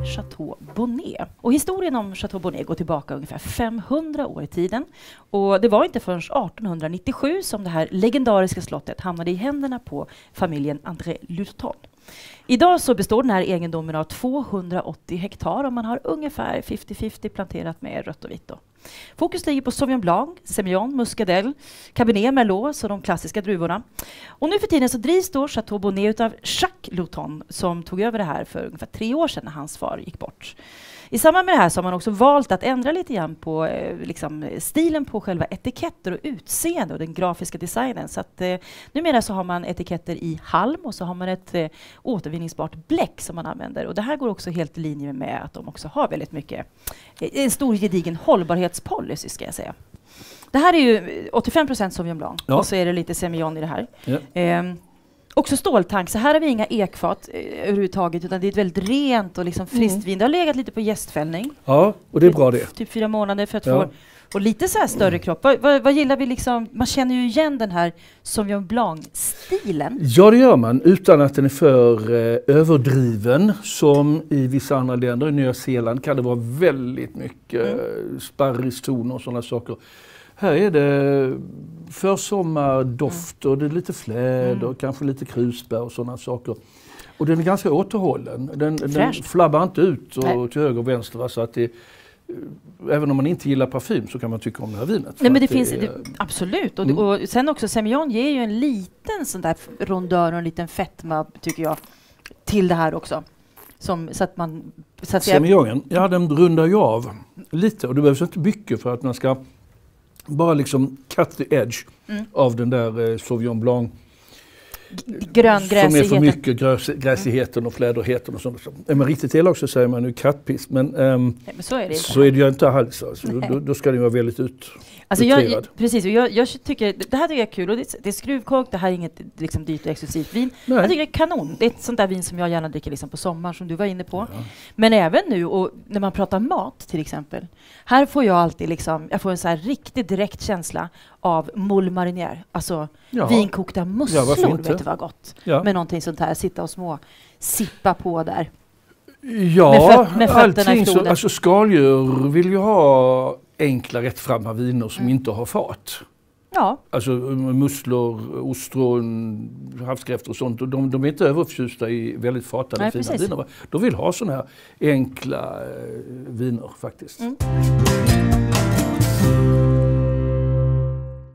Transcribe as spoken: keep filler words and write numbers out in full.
är Chateau Bonnet. Och historien om Chateau Bonnet går tillbaka ungefär femhundra år i tiden. Och det var inte förrän arton nittiosju som det här legendariska slottet hamnade i händerna på familjen André Luton. Idag så består den här egendomen av tvåhundraåttio hektar och man har ungefär femtio femtio planterat med rött och vitt då. Fokus ligger på Sauvignon Blanc, Semillon, Muscadel, Cabernet Merlot och de klassiska druvorna. Och nu för tiden så drivs då Chateau Bonnet av Jacques Luton som tog över det här för ungefär tre år sedan när hans far gick bort. I samband med det här så har man också valt att ändra lite grann på eh, liksom, stilen på själva etiketter och utseende och den grafiska designen. Så att eh, numera så har man etiketter i halm och så har man ett eh, återvinningsbart bläck som man använder. Och det här går också helt i linje med att de också har väldigt mycket, eh, en stor gedigen hållbarhetspolicy ska jag säga. Det här är ju åttiofem procent Sauvignon Blanc ja. Och så är det lite Semillon i det här. Ja. Eh, Också ståltank, så här har vi inga ekfat eh, överhuvudtaget utan det är ett väldigt rent och liksom friskt mm. vin. Det har legat lite på jästfällning. Ja, och det är bra det. Typ fyra månader för att ja. få och lite så här större mm. kropp. Vad, vad, vad gillar vi liksom? Man känner ju igen den här Sauvignon Blanc-stilen. Ja, det gör man utan att den är för eh, överdriven som i vissa andra länder. I Nya Zeeland kan det vara väldigt mycket mm. eh, sparristoner och sådana saker. Här är det försommardoft och det är lite fläder mm. och kanske lite krusbär och sådana saker. Och den är ganska återhållen. Den, den flabbar inte ut och Nej. till höger och vänster. Va? Så att det, även om man inte gillar parfym så kan man tycka om det här vinet. Nej, men det, det finns, är, det, absolut. Och, mm. och sen också Semillon ger ju en liten sån där rondör och en liten fetma tycker jag till det här också. Som, så att man... Så att Semillon, ja den rundar ju av lite och det behövs inte mycket för att man ska bara liksom cut the edge mm. av den där eh, Sauvignon Blanc. Gröngräsigheten. Som är för mycket gräs, gräsigheten och fläderheten och sånt. Är man riktigt elak så säger man nu kattpiss. Men, um, Nej, men så är det inte. Så är det ju inte alls. Alltså. Då, då ska det vara väldigt ut. Alltså jag, precis, och jag, jag tycker, det här tycker jag är kul. Och det, det är skruvkork, det här är inget liksom, dyrt och exklusivt vin. Nej. Jag tycker det är kanon. Det är ett sånt där vin som jag gärna dricker liksom, på sommaren som du var inne på. Ja. Men även nu, och när man pratar mat till exempel. Här får jag alltid liksom, jag får en så här riktigt direkt känsla av moule marinière. Alltså ja. vinkokta musslor, ja, vet du vad gott. Ja. Med någonting sånt här, sitta och små sippa på där. Ja, med föt- med allting så, alltså skaldjur vill ju ha enkla rättframma viner som mm. inte har fat. Ja. Alltså musslor, ostron, havskräftor och sånt. De, de är inte överförtjusta i väldigt fatade Nej, fina precis. viner. De vill ha såna här enkla eh, viner faktiskt. Mm.